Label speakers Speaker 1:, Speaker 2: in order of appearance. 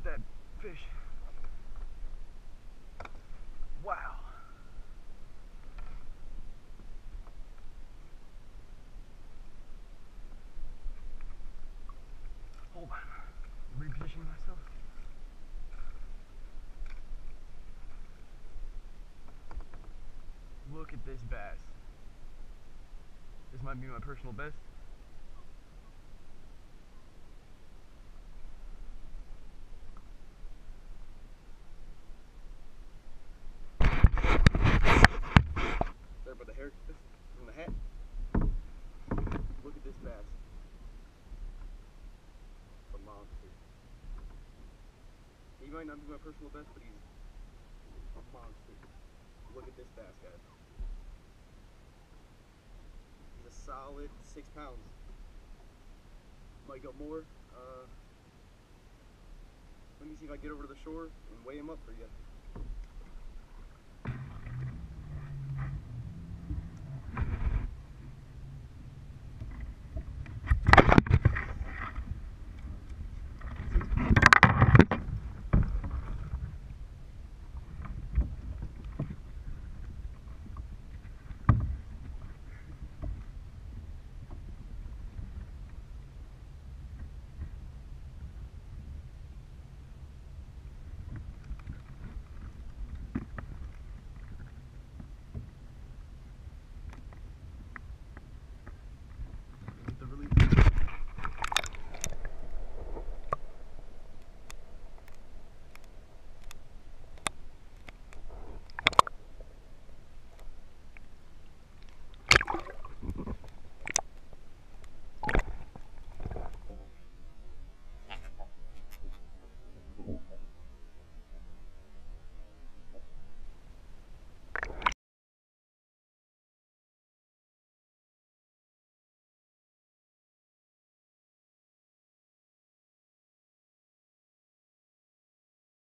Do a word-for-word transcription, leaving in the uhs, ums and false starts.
Speaker 1: at that fish. Wow. Hold on. I'm repositioning myself. Look at this bass. This might be my personal best. There by the hair from the hat. Look at this bass. It's a monster. He might not be my personal best, but he's a monster. Look at this bass, guys. He's a solid six pounds. Might go more. Uh, let me see if I get over to the shore and weigh him up for you.